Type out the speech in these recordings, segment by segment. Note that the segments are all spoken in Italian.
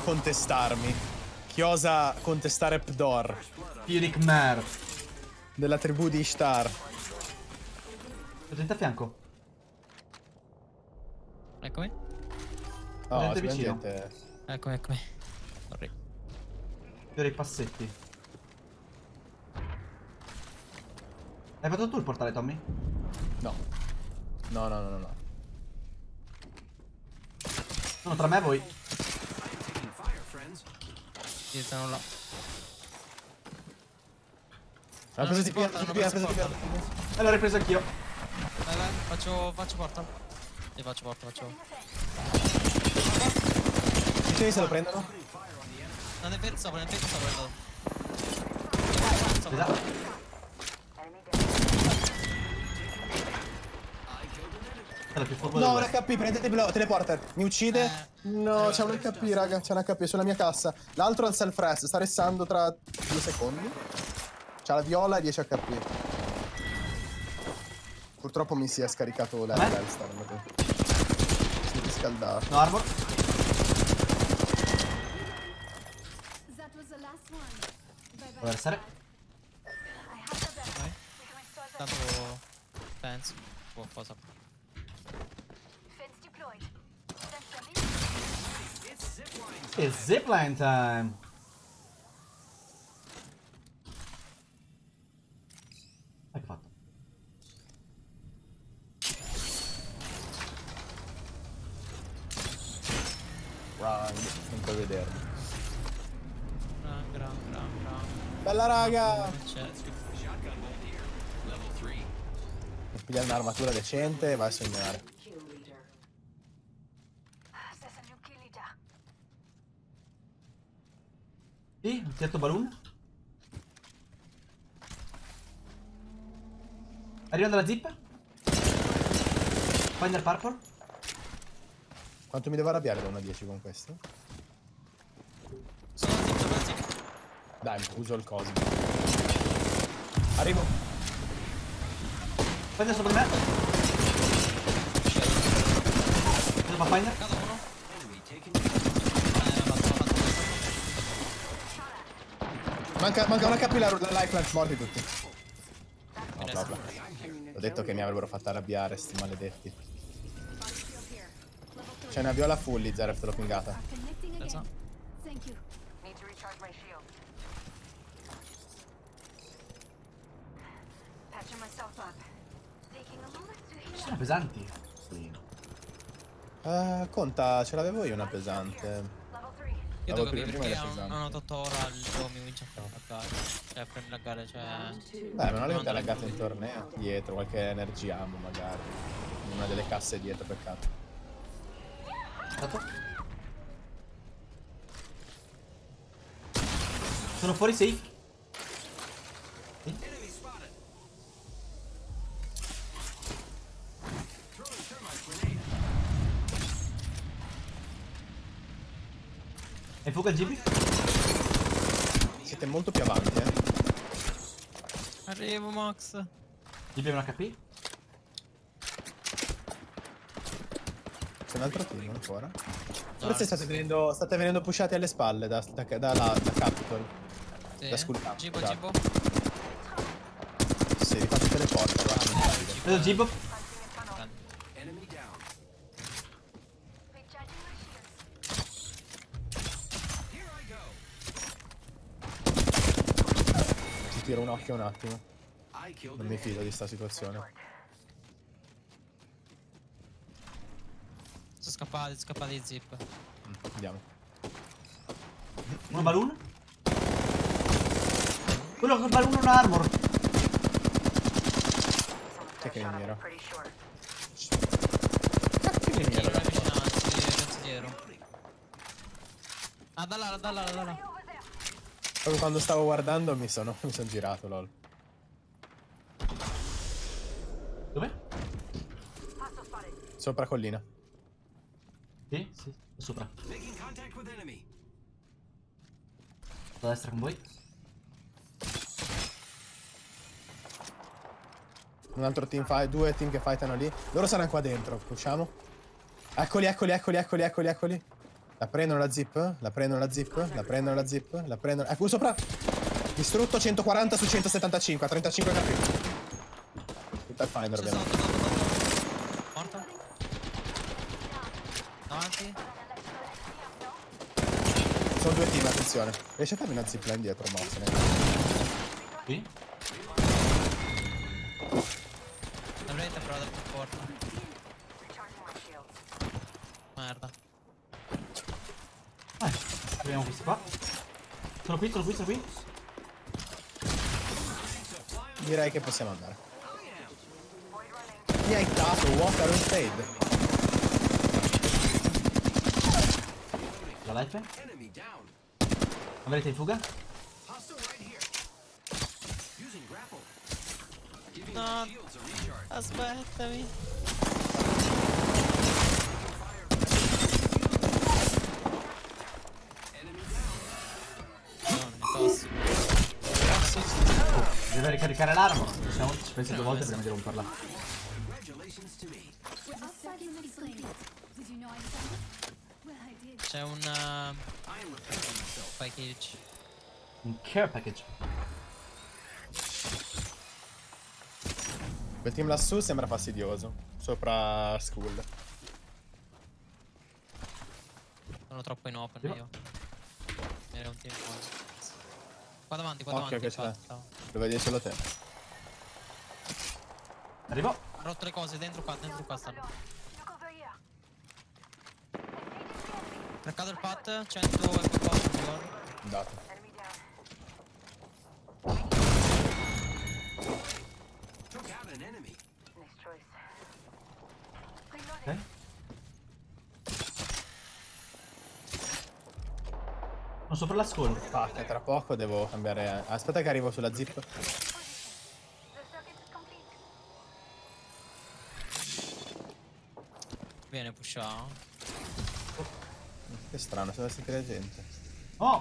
contestarmi? Chi osa contestare Pdor? Pirik Mer. Della tribù di Ishtar. Presente a fianco. Eccomi. Oh, Gente c'è vicino. gente. Eccomi, eccomi. Sorry. Per i passetti. Hai fatto tu il portale, Tommy? No. No, no, no, no, no. Sono tra me e voi. Sì, stanno là. Ha preso di più, E l'ho ripreso anch'io. Vai, faccio porta. Io faccio porta. Sì, se lo prendono. Non è vero, sopra, quello. Esatto. È la più furbo No, del un West. HP, prendetelo, teleporter. Mi uccide? No, c'è un HP, raga, c'è un HP sulla mia cassa. L'altro ha il self-rest, sta restando tra 2 secondi. C'ha la viola e 10 HP. Purtroppo mi si è scaricato l'Hellstar. Si è riscaldato. No armor. Può versare. Tanto penso qualcosa. E zipline time. Hai fatto. Run, non puoi vederlo. Gran. Bella raga! C'è. Piglia un'armatura decente e vai a segnare. Sì, ho tirato balloon. Arrivando la zip. Finder purple. Quanto mi devo arrabbiare da 1 a 10 con questo? Sono zitto. Dai, uso il coso. Arrivo. Finder sopra me. Preso pa Finder. Cado uno. Manca una capillare, la lifeline, morti tutti. No, proprio. Ho detto che mi avrebbero fatto arrabbiare, sti maledetti. C'è una viola fully, Zeref, te l'ho pingata. Ci sono pesanti. Sì. Conta, ce l'avevo io una pesante. Io Avevo devo capire prima perché le pesanti. hanno 8 ora il gioco mi comincia a laggare. Cioè, per laggare, cioè. Beh, non avete laggato in torneo. Dietro, qualche energy ammo magari. In una delle casse dietro, peccato. Stato. Sono fuori safe. Sì. E fuga il GB? Siete molto più avanti, eh. Arrivo, Max. GB è un HP? C'è un altro team ancora. Forse state venendo pushati alle spalle da Capitol. Sì. Da Skull Camp. Gibo. Sì, vi fate teleporta, guarda. Preso GB. Ci tiro un occhio un attimo. Non mi fido di sta situazione. Sono scappati di zip. Andiamo. Uno balloon? Quello col balloon un armor. Che mi mira? Perché non è avvicinarsi, penso dietro. Ah, da là. Proprio quando stavo guardando mi sono girato, lol. Dov'è? Sopra collina. Sì, è sopra. A destra con voi. Un altro team fight, 2 team che fightano lì. Loro saranno qua dentro, usciamo. Eccoli. La prendono la zip? La prendono la zip? La prendono la zip? La prendono... Ecco, sopra! Distrutto 140 su 175, a 35 HP. Tutta il Finder, C'è ovviamente. sotto. Morto. Davanti. Sono due team, attenzione. Riesci a farmi una zipline dietro, mosse? Sì? Dovrete però del supporto. Merda. Proviamo questi qua. Sono qui, sono qui, sono qui. Direi che possiamo andare. Mi hai dato Walker on fade. La life. Avrete in fuga? No. Aspettami. No, mi tosso. Deve ricaricare l'arma. Ci penso due volte prima di romperla. C'è un package. Un care package. Quel team lassù sembra fastidioso. Sopra school. Sono troppo in open Sì. io. Era un team buono. Qua davanti, qua Occhio davanti. che c'è. Stavo. Lo vedi solo te. Arrivo. Ha rotto le cose, dentro qua stanno. Craccato il pat, 100 e qualcosa, mi ricordo. Andato. Ok. Sono sopra la school. Fuck, tra poco devo cambiare... Aspetta che arrivo sulla zip. Viene pushato. Che strano, se deve sentire gente. Oh!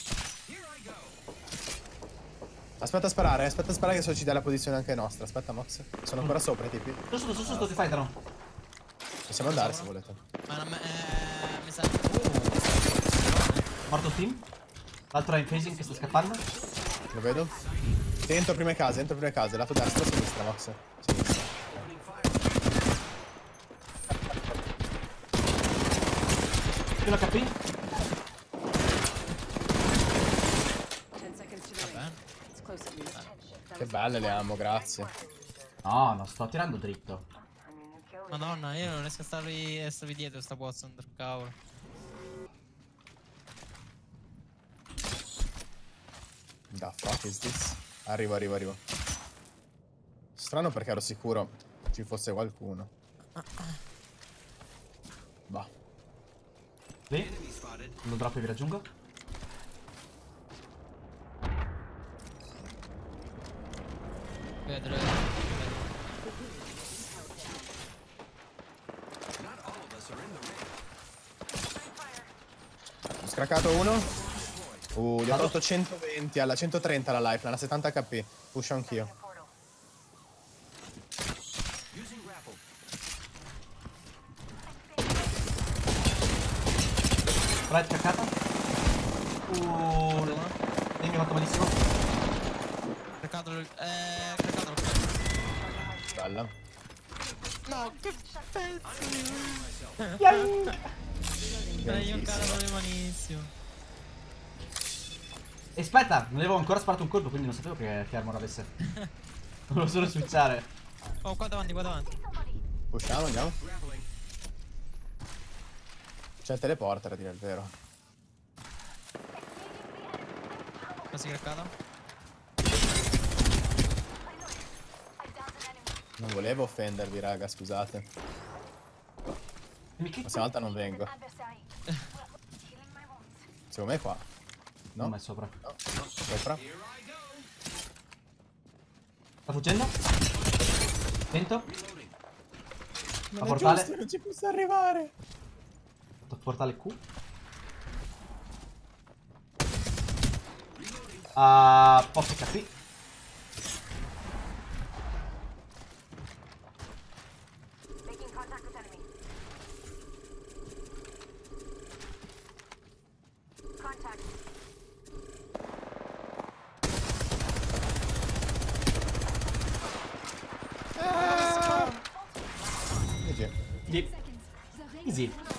Aspetta a sparare che so ci dà la posizione anche nostra. Aspetta, Mox. Sono ancora sopra i tipi. Sotto, ti fightano. Possiamo andare se volete. Ma non mi sa. Morto il team. L'altro è in phasing che sta scappando. Lo vedo. Dentro prime case, lato destro o sinistra, Mox? Sinistra. Più la HP. Che belle le amo, grazie. No, non sto tirando dritto. Madonna, io non riesco a starvi dietro sta Watson, cavolo. The fuck is this? Arrivo. Strano perché ero sicuro ci fosse qualcuno. Bah. Lì. Lo drop e vi raggiungo. Vedo. Ho scraccato uno. Gli ho tolto 120 alla 130 la lifeline, alla 70 HP. Push anch'io. Right, craccata. E mi ha fatto malissimo. Craccato Bella. No, che pezzo di... Io un cara proprio malissimo. E aspetta, non avevo ancora sparato un colpo, quindi non sapevo che armor avesse. Volevo solo switchare. Oh, qua davanti. Pushiamo, andiamo. C'è il teleporter, a dire il vero. Quasi craccato. Non volevo offendervi, raga, scusate. Mi La prossima volta non vengo. Secondo me è qua. No? Non è sopra. No. Sopra. Sta fuggendo. Attento. Ma A è portale. giusto, non ci posso arrivare. Portale Q. Posso HP. Easy.